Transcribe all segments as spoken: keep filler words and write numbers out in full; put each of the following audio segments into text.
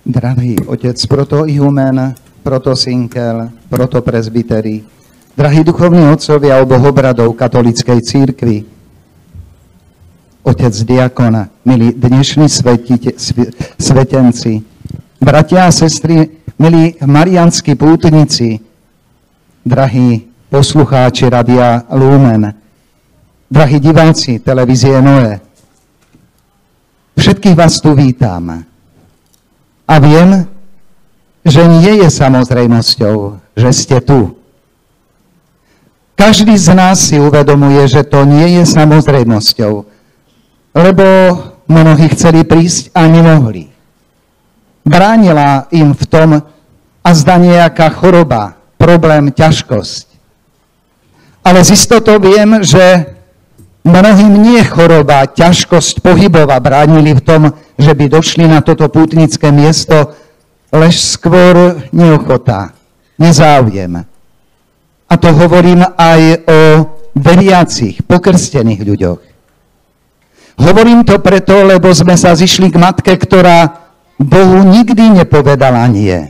Drahý otec protoihumen, protosinkel, protopresbyteri, drahí duchovní otcovia oboch obradov katolíckej cirkvi, otec diakona, milí dnešní svetite, svetenci, bratia a sestry, milí marianskí pútnici, drahí poslucháči Radia Lumen, drahí diváci televízie Noé, všetkých vás tu vítam. A viem, že nie je samozrejmosťou, že ste tu. Každý z nás si uvedomuje, že to nie je samozrejmosťou, lebo mnohí chceli prísť a nemohli. Bránila im v tom a zdá nejaká choroba, problém, ťažkosť. Ale z istotou viem, že mnohým nie choroba, ťažkosť pohybova bránili v tom, že by došli na toto pútnické miesto, lež skôr neochota, nezáujem. A to hovorím aj o veriacich, pokrstených ľuďoch. Hovorím to preto, lebo sme sa zišli k matke, ktorá Bohu nikdy nepovedala nie.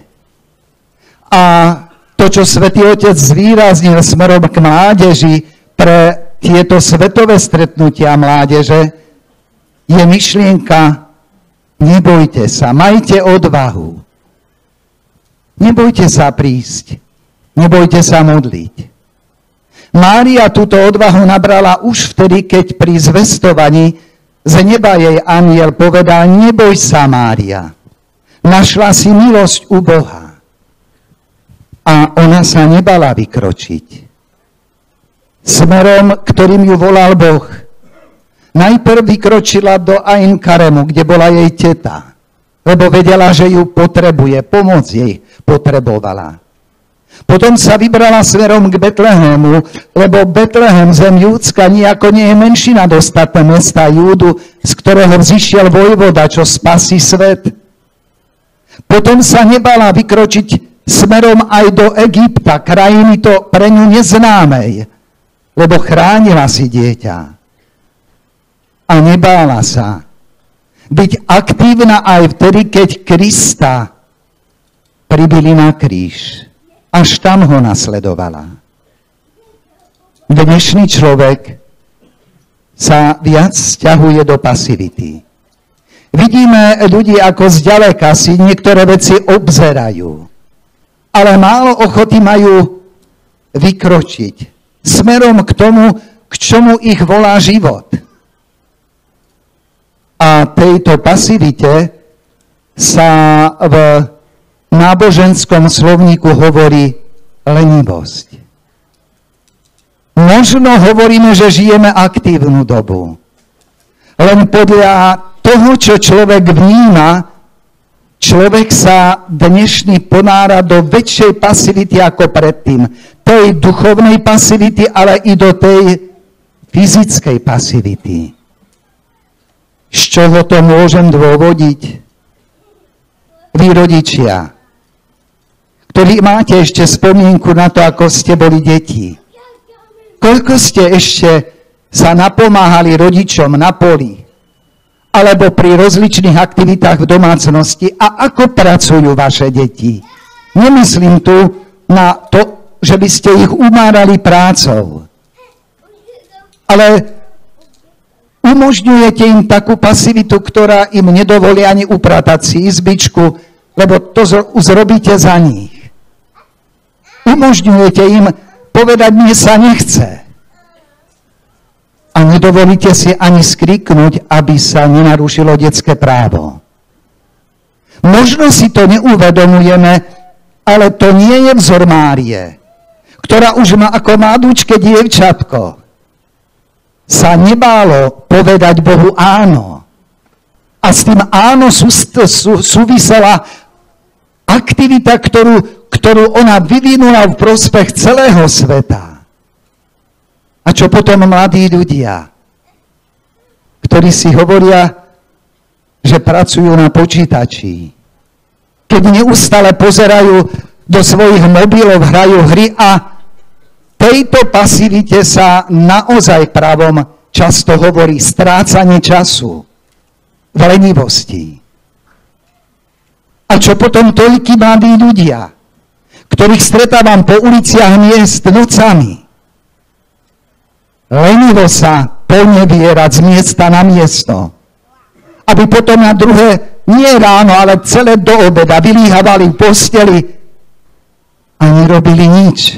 A to, čo Svätý Otec zvýraznil smerom k mládeži pre tieto svetové stretnutia mládeže, je myšlienka: nebojte sa, majte odvahu. Nebojte sa prísť, nebojte sa modliť. Mária túto odvahu nabrala už vtedy, keď pri zvestovaní z neba jej anjel povedal: neboj sa, Mária, našla si milosť u Boha. A ona sa nebala vykročiť smerom, ktorým ju volal Boh. Najprv vykročila do Ain Karemu, kde bola jej teta, lebo vedela, že ju potrebuje, pomoc jej potrebovala. Potom sa vybrala smerom k Betlehemu, lebo Betlehem, zem Júdska, nijako nie je menší nad ostatné mesta Júdu, z ktorého vzýšiel vojvoda, čo spasí svet. Potom sa nebala vykročiť smerom aj do Egypta, krajiny to pre ňu neznámej, lebo chránila si dieťa. A nebála sa byť aktívna aj vtedy, keď Krista pribili na kríž. Až tam ho nasledovala. Dnešný človek sa viac sťahuje do pasivity. Vidíme ľudí, ako zďaleka si niektoré veci obzerajú, ale málo ochoty majú vykročiť smerom k tomu, k čomu ich volá život. A tejto pasivite sa v náboženskom slovníku hovorí lenivosť. Možno hovoríme, že žijeme aktívnu dobu. Len podľa toho, čo človek vníma, človek sa dnešný ponára do väčšej pasivity ako predtým. Tej duchovnej pasivity, ale i do tej fyzickej pasivity. Z čoho to môžem dôvodiť? Vy rodičia, ktorí máte ešte spomienku na to, ako ste boli deti. Koľko ste ešte sa napomáhali rodičom na poli, alebo pri rozličných aktivitách v domácnosti, a ako pracujú vaše deti? Nemyslím tu na to, že by ste ich umárali prácou, ale umožňujete im takú pasivitu, ktorá im nedovolí ani upratať si izbičku, lebo to zrobíte za nich. Umožňujete im povedať: mne sa nechce. A nedovolíte si ani skriknúť, aby sa nenarušilo detské právo. Možno si to neuvedomujeme, ale to nie je vzor Márie, ktorá už má ako mladúčke dievčatko sa nebálo povedať Bohu áno. A s tým áno sú, sú, súvisela aktivita, ktorú, ktorú ona vyvinula v prospech celého sveta. A čo potom mladí ľudia, ktorí si hovoria, že pracujú na počítači, keď neustále pozerajú do svojich mobilov, hrajú hry a tejto pasivite sa naozaj pravom často hovorí strácanie času v lenivosti. A A čo potom toľkí mladí ľudia, ktorých stretávam po uliciach miest nocami? Lenivo sa ponevierať z miesta na miesto, aby potom na druhé, nie ráno, ale celé do obeda vylíhavali v posteli a nerobili nič.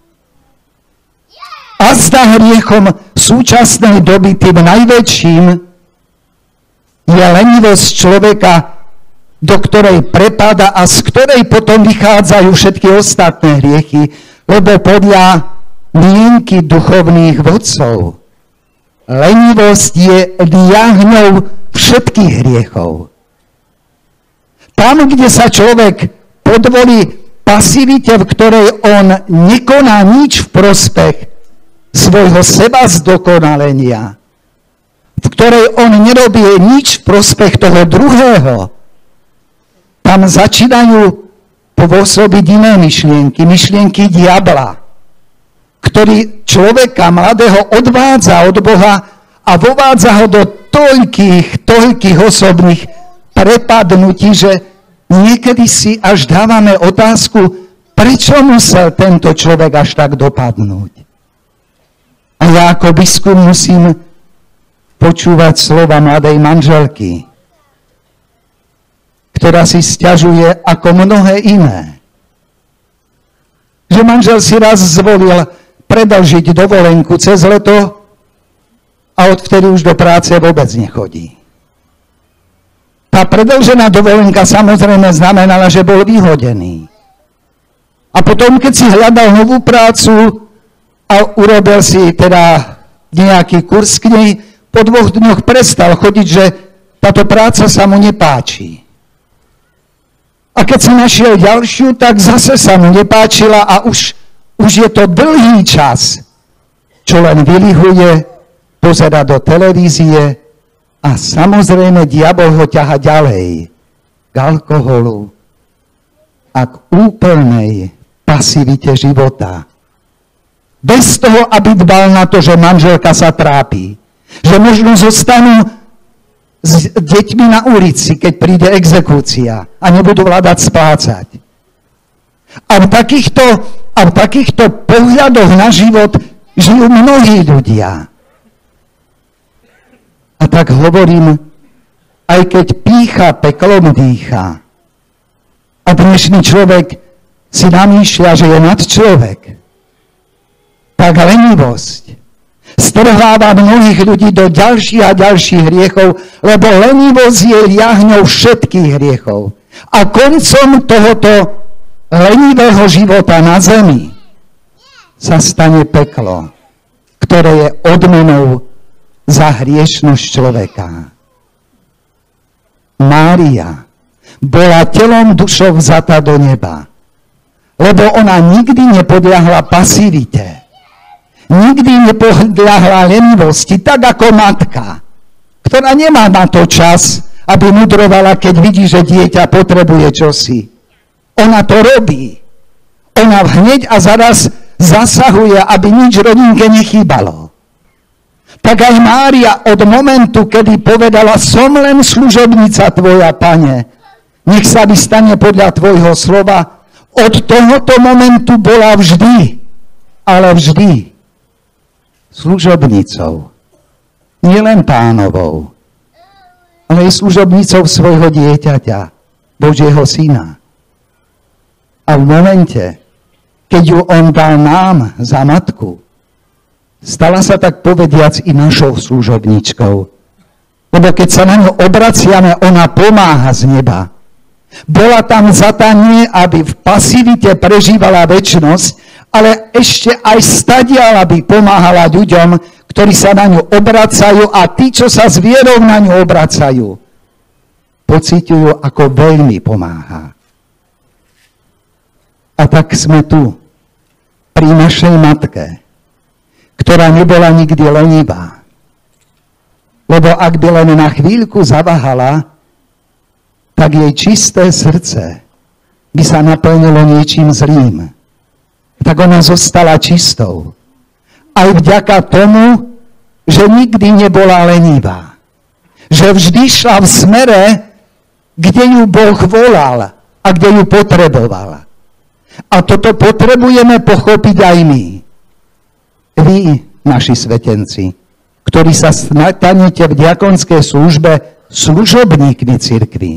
A zda hriechom súčasnej doby tým najväčším je lenivosť človeka, do ktorej prepada a z ktorej potom vychádzajú všetky ostatné hriechy, lebo podľa mienky duchovných vodcov lenivosť je diahňou všetkých hriechov. Tam, kde sa človek podvolí pasivite, v ktorej on nekoná nič v prospech svojho seba zdokonalenia, v ktorej on nerobí nič v prospech toho druhého, tam začínajú pôsobiť iné myšlienky, myšlienky diabla, ktorý človeka mladého odvádza od Boha a vovádza ho do toľkých, toľkých osobných prepadnutí, že niekedy si až dávame otázku, prečo musel tento človek až tak dopadnúť. A ja ako biskup musím počúvať slova mladej manželky, ktorá si sťažuje ako mnohé iné. Že manžel si raz zvolil predĺžiť dovolenku cez leto a odvtedy už do práce vôbec nechodí. Tá predĺžená dovolenka samozrejme znamenala, že bol vyhodený. A potom, keď si hľadal novú prácu a urobil si teda nejaký kurz k nej, po dvoch dňoch prestal chodiť, že táto práca sa mu nepáči. A keď si našiel ďalšiu, tak zase sa mu nepáčila a už, už je to dlhý čas, čo len vylihuje, pozerá do televízie a samozrejme diabol ho ťaha ďalej k alkoholu a k úplnej pasivite života. Bez toho, aby dbal na to, že manželka sa trápi, že možno zostanú s deťmi na ulici, keď príde exekúcia a nebudú vládať splácať. A v takýchto, a v takýchto pohľadoch na život žijú mnohí ľudia. A tak hovorím, aj keď pýcha peklom dýcha a dnešný človek si namýšľa, že je nadčlovek, tak lenivosť strháva mnohých ľudí do ďalších a ďalších hriechov, lebo lenivosť je liahňou všetkých hriechov. A koncom tohoto lenivého života na zemi sa stane peklo, ktoré je odmenou za hriešnosť človeka. Mária bola telom dušou vzatá do neba, lebo ona nikdy nepodľahla pasivite. Nikdy nepodľahla lenivosti, tak ako matka, ktorá nemá na to čas, aby mudrovala, keď vidí, že dieťa potrebuje čosi. Ona to robí. Ona hneď a zaraz zasahuje, aby nič rodinke nechýbalo. Tak aj Mária od momentu, kedy povedala, som len služobnica tvoja, Pane, nech sa mi stane podľa tvojho slova, od tohoto momentu bola vždy, ale vždy služobnicou. Nielen Pánovou, ale aj služobnicou svojho dieťaťa, Božieho syna. A v momente, keď ju on dal nám za matku, stala sa tak povediac i našou služobničkou. Lebo keď sa na ňu obraciame, ona pomáha z neba. Bola tam zatá nie, aby v pasivite prežívala večnosť, ale ešte aj stadiaľ, aby pomáhala ľuďom, ktorí sa na ňu obracajú a tí, čo sa s vierou na ňu obracajú, pociťujú, ako veľmi pomáha. A tak sme tu, pri našej matke, ktorá nebola nikdy lenivá. Lebo ak by len na chvíľku zaváhala, tak jej čisté srdce by sa naplnilo niečím zlým. Tak ona zostala čistou. Aj vďaka tomu, že nikdy nebola lenivá. Že vždy šla v smere, kde ju Boh volal. a kde ju potrebovala. A toto potrebujeme pochopiť aj my. Vy, naši svetenci, ktorí sa stanete v diakonskej službe služobníkmi cirkvi.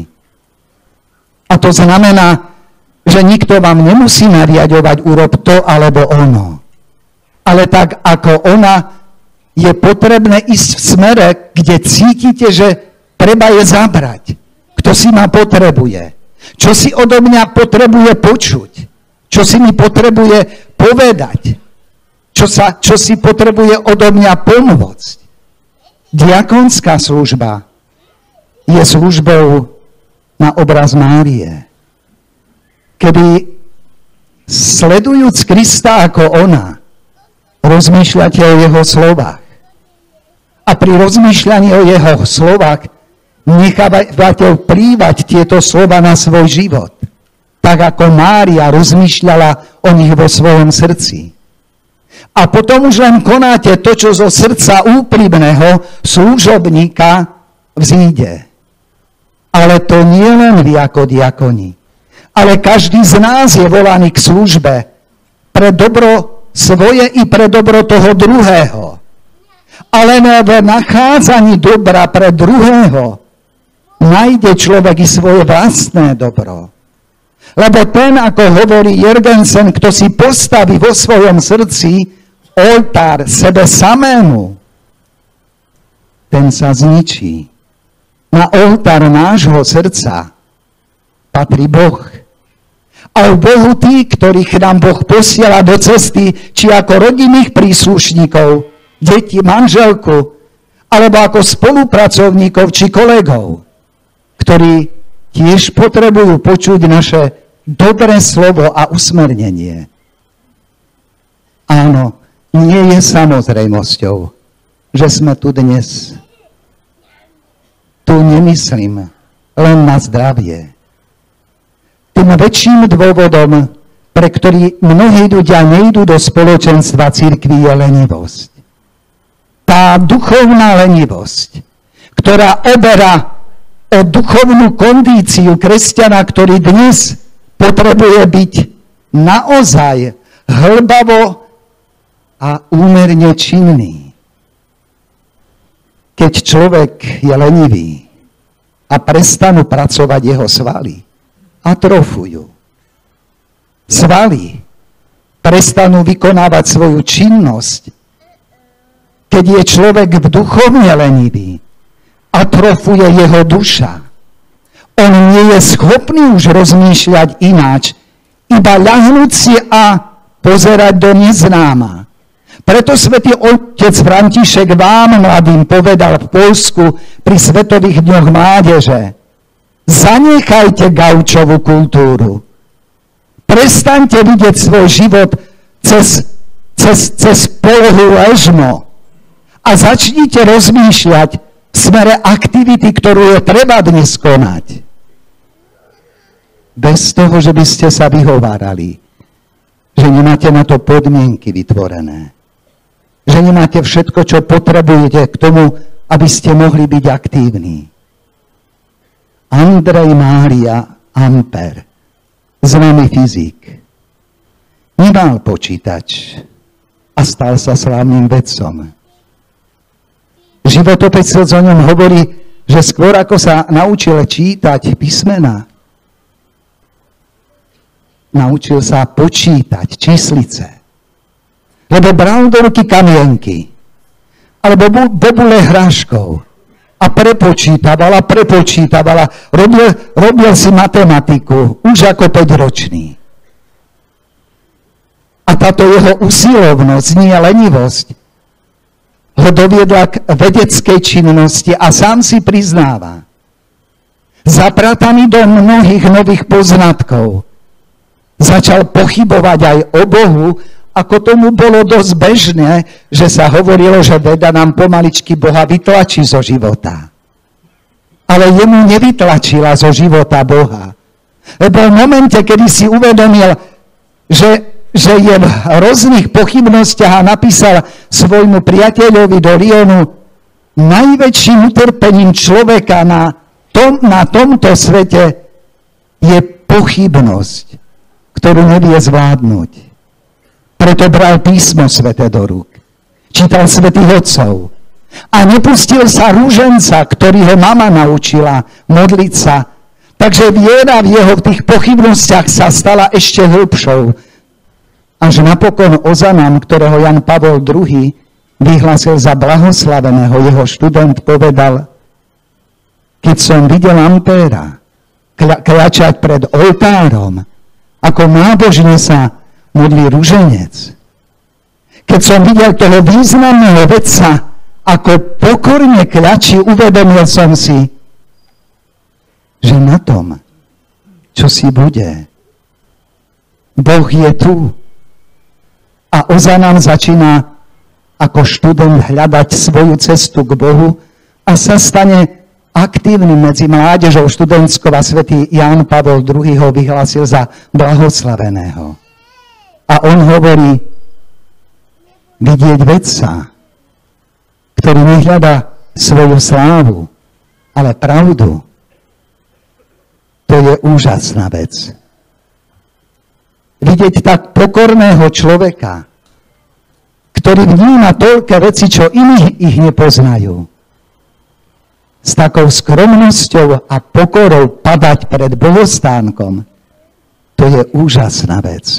A to znamená, že nikto vám nemusí nariadovať urob to alebo ono. Ale tak ako ona, je potrebné ísť v smere, kde cítite, že treba je zabrať. Kto si ma potrebuje? Čo si odo mňa potrebuje počuť? Čo si mi potrebuje povedať? Čo, sa, čo si potrebuje odo mňa pomôcť? Diakonská služba je službou na obraz Márie. Keby sledujúc Krista ako ona, rozmýšľate o jeho slovách a pri rozmýšľaní o jeho slovách nechávate vplývať tieto slova na svoj život, tak ako Mária rozmýšľala o nich vo svojom srdci. A potom už len konáte to, čo zo srdca úprimného služobníka vzíde. Ale to nie len vy ako diakoni, ale každý z nás je volaný k službe pre dobro svoje i pre dobro toho druhého. Ale v nachádzaní dobra pre druhého nájde človek i svoje vlastné dobro. Lebo ten, ako hovorí Jürgensen, kto si postaví vo svojom srdci oltár sebe samému, ten sa zničí. Na oltár nášho srdca patrí Boh. A v Bohu tí, ktorých nám Boh posiela do cesty, či ako rodinných príslušníkov, deti, manželku, alebo ako spolupracovníkov či kolegov, ktorí tiež potrebujú počuť naše dobré slovo a usmernenie. Áno, nie je samozrejmosťou, že sme tu dnes. Tu nemyslím len na zdravie. Tým väčším dôvodom, pre ktorý mnohí ľudia nejdú do spoločenstva cirkvi, je lenivosť. Tá duchovná lenivosť, ktorá oberá o duchovnú kondíciu kresťana, ktorý dnes potrebuje byť naozaj hlbavo a úmerne činný. Keď človek je lenivý a prestanú pracovať jeho svaly, atrofujú. Svaly prestanú vykonávať svoju činnosť. Keď je človek v duchovne lenivý, atrofuje jeho duša. On nie je schopný už rozmýšľať ináč, iba ľahnúť si a pozerať do neznáma. Preto svätý otec František vám, mladým, povedal v Poľsku pri Svetových dňoch mládeže: zanechajte gaučovú kultúru. Prestaňte vidieť svoj život cez, cez, cez polohu ležmo a začnite rozmýšľať v smere aktivity, ktorú je treba dnes konať. Bez toho, že by ste sa vyhovárali, že nemáte na to podmienky vytvorené. Že nemáte všetko, čo potrebujete k tomu, aby ste mohli byť aktívni. Andrej Mária Amper, známy fyzik, nemal počítač a stal sa slávnym vedcom. Životopisec o ňom hovorí, že skôr ako sa naučil čítať písmena, naučil sa počítať číslice. Lebo bral do ruky kamienky, alebo bobule hráškov a prepočítaval a prepočítaval a robil, robil si matematiku už ako päťročný. A táto jeho usilovnosť, nie lenivosť, ho doviedla k vedeckej činnosti a sám si priznáva. Zaprataný do mnohých nových poznatkov, začal pochybovať aj o Bohu, ako tomu bolo dosť bežné, že sa hovorilo, že veda nám pomaličky Boha vytlačí zo života. Ale jemu nevytlačila zo života Boha. Lebo v momente, kedy si uvedomil, že, že je v rôznych pochybnostiach a napísal svojmu priateľovi do Lyonu: najväčším utrpením človeka na, tom, na tomto svete je pochybnosť, ktorú nevie zvládnuť. Preto bral písmo sväté do rúk. Čítal svätých otcov. A nepustil sa rúženca, ktorý ho mama naučila modliť sa. Takže viera v jeho v tých pochybnostiach sa stala ešte hĺbšou. Až napokon Ozanam, ktorého Jan Pavol druhý vyhlásil za blahoslaveného, jeho študent povedal: keď som videl Ampéra kľačať pred oltárom, ako nábožne sa modlí ruženec, keď som videl toho významného vedca, ako pokorne kľačí, uvedomil som si, že na tom, čo si bude, Boh je tu. A Ozanam začína ako študent hľadať svoju cestu k Bohu a sa stane aktívnym medzi mládežou študentskou a svätý Ján Pavol druhý ho vyhlásil za blahoslaveného. A on hovorí, vidieť vedca, ktorý nehľadá svoju slávu, ale pravdu, to je úžasná vec. Vidieť tak pokorného človeka, ktorý vníma toľké veci, čo iní ich nepoznajú. S takou skromnosťou a pokorou padať pred bohostánkom, to je úžasná vec.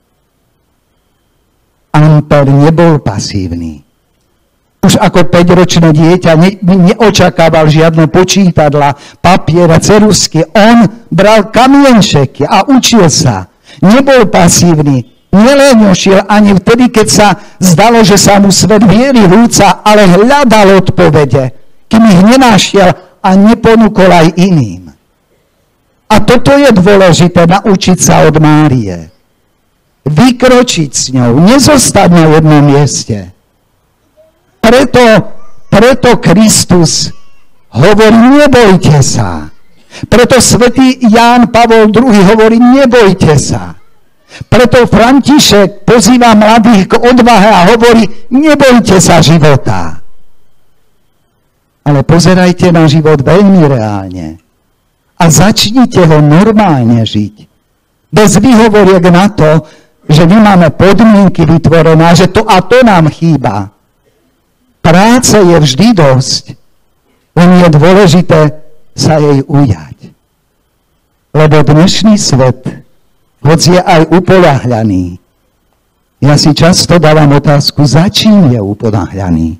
Amper nebol pasívny. Už ako päťročné dieťa ne, neočakával žiadne počítadla, papiera, ceruzky. On bral kamienčeky a učil sa. Nebol pasívny, neléňošil ani vtedy, keď sa zdalo, že sa mu svet viery rúca, ale hľadal odpovede, kým ich nenašiel a neponúkol aj iným. A toto je dôležité, naučiť sa od Márie. Vykročiť s ňou, nezostať na jednom mieste. Preto, preto Kristus hovorí, nebojte sa. Preto svätý Ján Pavol druhý hovorí, nebojte sa. Preto František pozýva mladých k odvahe a hovorí, nebojte sa života. Ale pozerajte na život veľmi reálne a začnite ho normálne žiť. Bez výhovoriek na to, že my máme podmienky vytvorené, že to a to nám chýba. Práce je vždy dosť, len je dôležité sa jej ujať. Lebo dnešný svet, hoď je aj upoľahľaný, ja si často dávam otázku, za čím je upoľahľaný.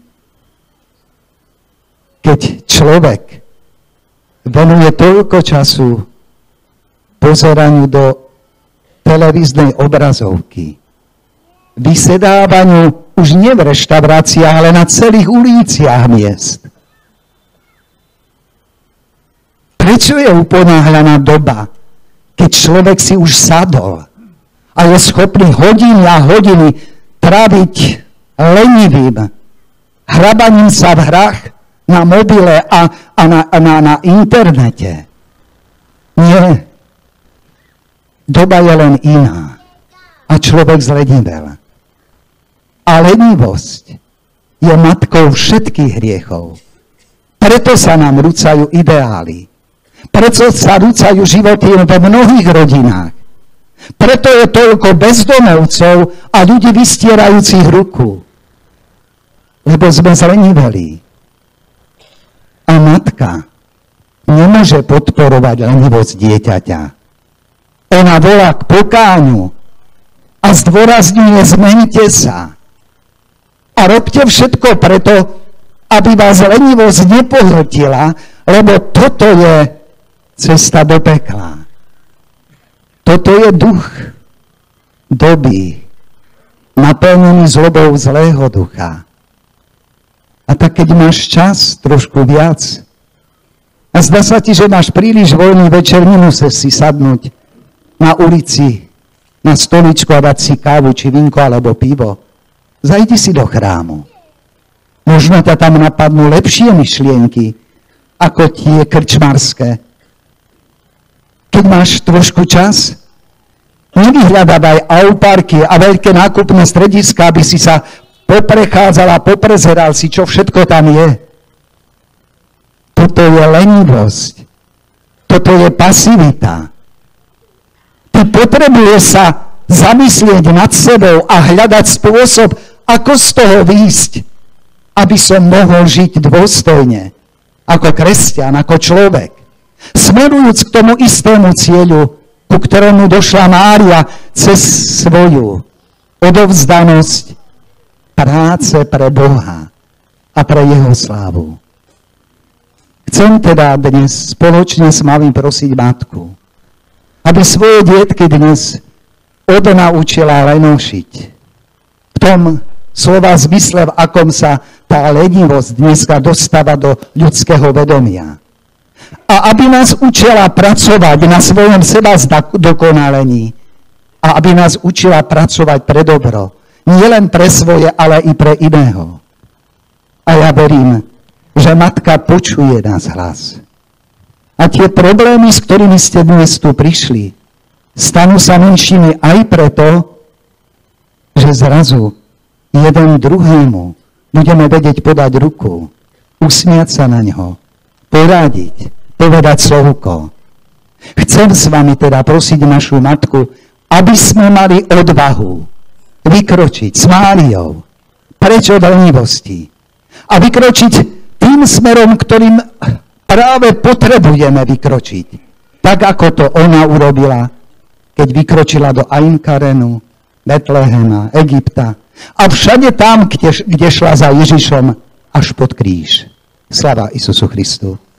Keď človek venuje toľko času pozeraniu do televíznej obrazovky, vysedávaniu už nie v reštauráciách, ale na celých uliciach miest. Prečo je uponáhľaná doba, keď človek si už sadol a je schopný hodiny a hodiny tráviť lenivým, hrabaním sa v hrách na mobile a, a, na, a na, na internete? Nie. Doba je len iná a človek zlenivel. A lenivosť je matkou všetkých hriechov. Preto sa nám rúcajú ideály. Preto sa rúcajú životy vo mnohých rodinách. Preto je toľko bezdomovcov a ľudí vystierajúcich ruku. Lebo sme zleniveli. A matka nemôže podporovať lenivosť dieťaťa. Ona volá k pokáňu a zdôrazňuje, zmente sa. A robte všetko preto, aby vás lenivosť nepohltila, lebo toto je cesta do pekla. Toto je duch doby, naplnený zlobou zlého ducha. A tak keď máš čas trošku viac a zdá sa ti, že máš príliš voľný večer, nemusíš si sadnúť na ulici, na stoličku a dať si kávu, či vínko, alebo pivo. Zajdi si do chrámu. Možno ťa tam napadnú lepšie myšlienky, ako tie krčmarské. Keď máš trošku čas, nevyhľadávaj auparky a veľké nákupné strediska, aby si sa poprechádzal a poprezeral si, čo všetko tam je. Toto je lenivosť. Toto je pasivita. ktorý potrebuje sa zamyslieť nad sebou a hľadať spôsob, ako z toho výjsť, aby som mohol žiť dôstojne, ako kresťan, ako človek. Smerujúc k tomu istému cieľu, ku ktorému došla Mária cez svoju odovzdanosť práce pre Boha a pre jeho slávu. Chcem teda dnes spoločne s malým prosiť matku, aby svoje dietky dnes odnaučila lenošiť. V tom slova zmysle, v akom sa tá lenivosť dneska dostáva do ľudského vedomia. A aby nás učila pracovať na svojom seba dokonalení a aby nás učila pracovať pre dobro. Nielen pre svoje, ale i pre iného. A ja verím, že matka počuje nás hlas. A tie problémy, s ktorými ste dnes tu prišli, stanú sa menšími aj preto, že zrazu jeden druhému budeme vedieť podať ruku, usmiať sa na ňo, poradiť, povedať slovko. Chcem s vami teda prosiť našu matku, aby sme mali odvahu vykročiť s Máriou preč od lenivosti a vykročiť tým smerom, ktorým práve potrebujeme vykročiť. Tak, ako to ona urobila, keď vykročila do Ain Karenu, Betlehema, Egypta a všade tam, kde, kde šla za Ježišom až pod kríž. Sláva Isusu Christu.